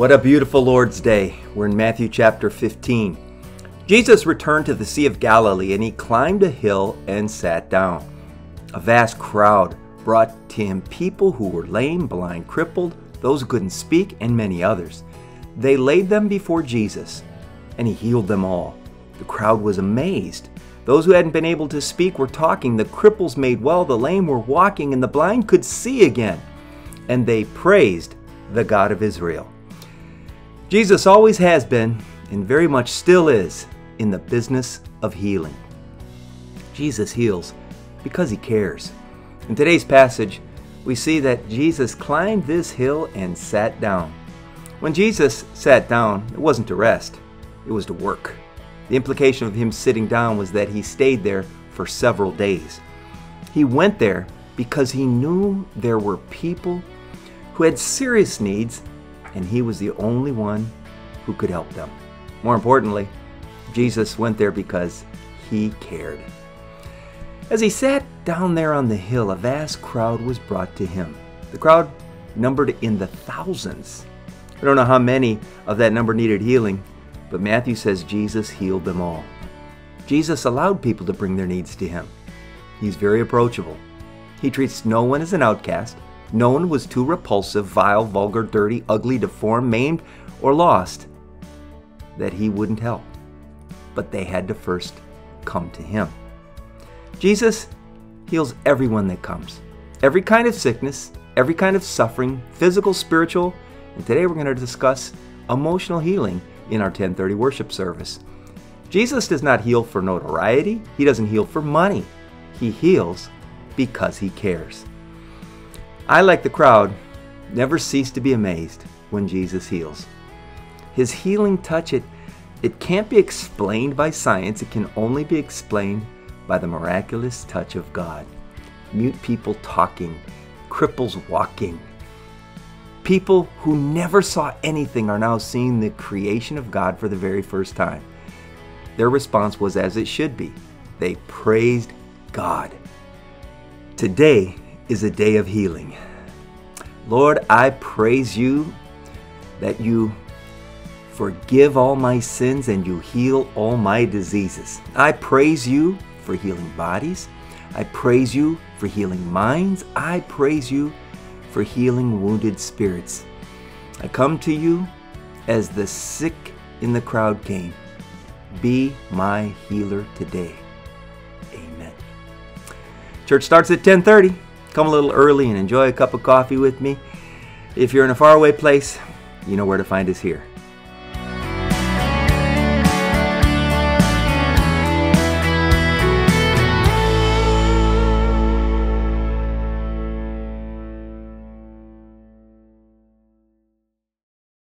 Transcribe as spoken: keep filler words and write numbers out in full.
What a beautiful Lord's Day. We're in Matthew chapter fifteen. Jesus returned to the Sea of Galilee, and he climbed a hill and sat down. A vast crowd brought to him people who were lame, blind, crippled, those who couldn't speak, and many others. They laid them before Jesus, and he healed them all. The crowd was amazed. Those who hadn't been able to speak were talking, the cripples made well, the lame were walking, and the blind could see again. And they praised the God of Israel. Jesus always has been, and very much still is, in the business of healing. Jesus heals because he cares. In today's passage, we see that Jesus climbed this hill and sat down. When Jesus sat down, it wasn't to rest, it was to work. The implication of him sitting down was that he stayed there for several days. He went there because he knew there were people who had serious needs, and he was the only one who could help them. More importantly, Jesus went there because he cared. As he sat down there on the hill, a vast crowd was brought to him. The crowd numbered in the thousands. I don't know how many of that number needed healing, but Matthew says Jesus healed them all. Jesus allowed people to bring their needs to him. He's very approachable. He treats no one as an outcast. No one was too repulsive, vile, vulgar, dirty, ugly, deformed, maimed, or lost that he wouldn't help. But they had to first come to him. Jesus heals everyone that comes. Every kind of sickness, every kind of suffering, physical, spiritual, and today we're going to discuss emotional healing in our ten thirty worship service. Jesus does not heal for notoriety. He doesn't heal for money. He heals because he cares. I, like the crowd, never cease to be amazed when Jesus heals. His healing touch, it, it can't be explained by science. It can only be explained by the miraculous touch of God. Mute people talking, cripples walking. People who never saw anything are now seeing the creation of God for the very first time. Their response was as it should be. They praised God. Today is a day of healing. Lord, I praise you that you forgive all my sins and you heal all my diseases. I praise you for healing bodies. I praise you for healing minds. I praise you for healing wounded spirits. I come to you as the sick in the crowd came. Be my healer today. Amen. Church starts at ten thirty. Come a little early and enjoy a cup of coffee with me. If you're in a faraway place, you know where to find us here.